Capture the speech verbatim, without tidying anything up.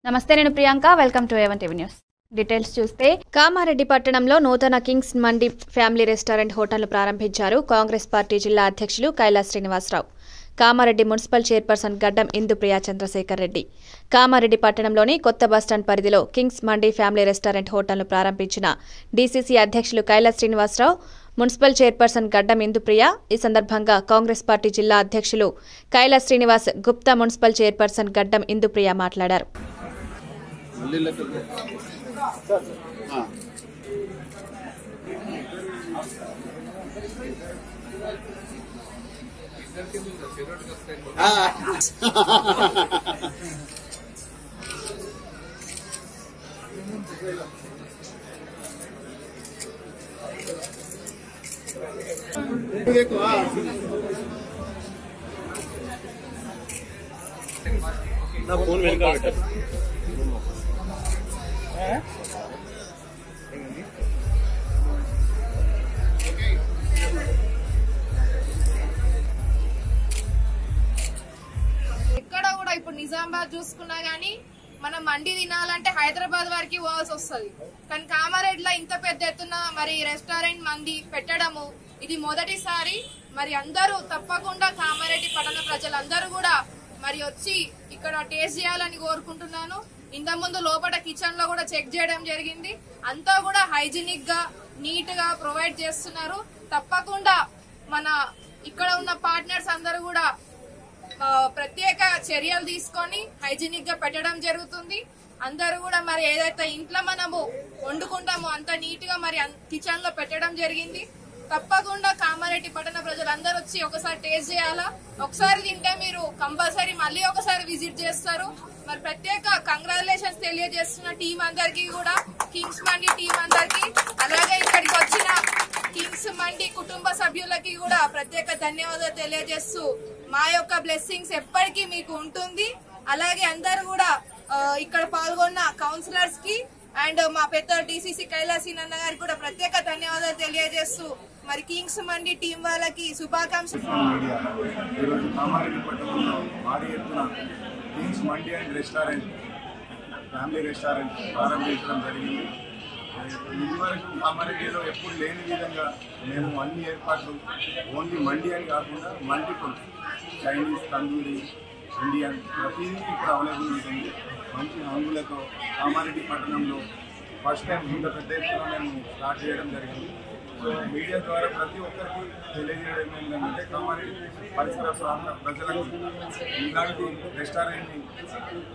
నమస్తే నేను Priyanka welcome to A one TV news details చూస్తే కామారెడ్డి పట్టణంలో నూతన కింగ్స్ మండి ఫ్యామిలీ రెస్టారెంట్ హోటల్ను ప్రారంభించారు కాంగ్రెస్ పార్టీ జిల్లా అధ్యక్షులు కైలాస్ శ్రీనివాసరావు. కామారెడ్డి మున్సిపల్ చైర్పర్సన్ గడ్డం ఇందుప్రియ చంద్రశేఖర్ రెడ్డి కామారెడ్డి పట్టణంలోని కొత్త బస్టాండ్ పరిధిలో కింగ్స్ మండి ఫ్యామిలీ రెస్టారెంట్ హోటల్ను ప్రారంభించిన డీసీసీ అధ్యక్షులు కైలాస్ శ్రీనివాసరావు, మున్సిపల్ చైర్పర్సన్ గడ్డం ఇందుప్రియ. ఈ సందర్భంగా కాంగ్రెస్ పార్టీ జిల్లా అధ్యక్షులు కైలాస్ శ్రీనివాస్, గుప్తా మున్సిపల్ చైర్పర్సన్ గడ్డం ఇందుప్రియ మాట్లాడారు. నా ఫోన్ వెనక పెట్టారు. ఎక్కడ కూడా ఇప్పుడు నిజామాబాద్ చూసుకున్నా గానీ మనం మండి తినాలంటే హైదరాబాద్ వరకు పోవాల్సి వస్తుంది. కానీ కామారెడ్డిలో ఇంత పెద్ద ఎత్తున మరి రెస్టారెంట్ మంది పెట్టడము ఇది మొదటిసారి. మరి అందరూ తప్పకుండా కామారెడ్డి పట్టణ ప్రజలందరూ కూడా మరి వచ్చి ఇక్కడ టేస్ట్ చేయాలని కోరుకుంటున్నాను. ఇంత ముందు లోపల కిచెన్ లో కూడా చెక్ చేయడం జరిగింది. అంతా కూడా హైజీనిక్ గా నీట్ గా ప్రొవైడ్ చేస్తున్నారు. తప్పకుండా మన ఇక్కడ ఉన్న పార్ట్నర్స్ అందరూ కూడా ప్రత్యేక చర్యలు తీసుకొని హైజీనిక్ గా పెట్టడం జరుగుతుంది. అందరూ కూడా మరి ఏదైతే ఇంట్లో మనము వండుకుంటామో అంత నీట్ గా మరి కిచెన్ లో పెట్టడం జరిగింది. తప్పకుండా కామారెడ్డి పట్టణ ప్రజలందరూ వచ్చి ఒకసారి టేస్ట్ చేయాలా. ఒకసారి తింటే మీరు కంపల్సరీ మళ్ళీ ఒకసారి విజిట్ చేస్తారు. మరి ప్రత్యేక కంగ్రాచులేషన్స్ తెలియజేస్తున్న టీం అందరికి కూడా, కింగ్స్ మండి టీం అందరికి, అలాగే ఇక్కడికి వచ్చిన కింగ్స్ మండి కుటుంబ సభ్యులకి కూడా ప్రత్యేక ధన్యవాదాలు తెలియజేస్తూ మా యొక్క బ్లెస్సింగ్స్ ఎప్పటికీ మీకు ఉంటుంది. అలాగే అందరూ కూడా ఇక్కడ పాల్గొన్న కౌన్సిలర్స్ కి అండ్ మా పెద్ద డీసీసీ కైలాసి అన్న గారికి కూడా ప్రత్యేక ధన్యవాదాలు తెలియజేస్తూ మరి కింగ్స్ మండి టీం వాళ్ళకి శుభాకాంక్షలు. Kings Mandi and restaurant family restaurant ప్రారంభించడం జరిగింది. ఇదివరకు కామారెడ్డిలో ఎప్పుడు లేని విధంగా మేము అన్ని ఏర్పాట్లు ఓన్లీ మండి అని కాకుండా మల్టిపుల్ చైనీస్, తందూరి, ఇండియన్ ప్రతిదీ ఇప్పుడు అవైలబుల్ ఉంటుంది. మంచి హంగులతో కామారెడ్డి పట్టణంలో ఫస్ట్ టైం ఇంత పెద్ద ఎత్తున మేము స్టార్ట్ చేయడం జరిగింది. సో మీడియా ద్వారా ప్రతి ఒక్కరికి తెలియజేయడం ఏంటంటే కామారెడ్డి పరిసర ప్రాంత ప్రజలకు ఇలాంటి రెస్టారెంట్ని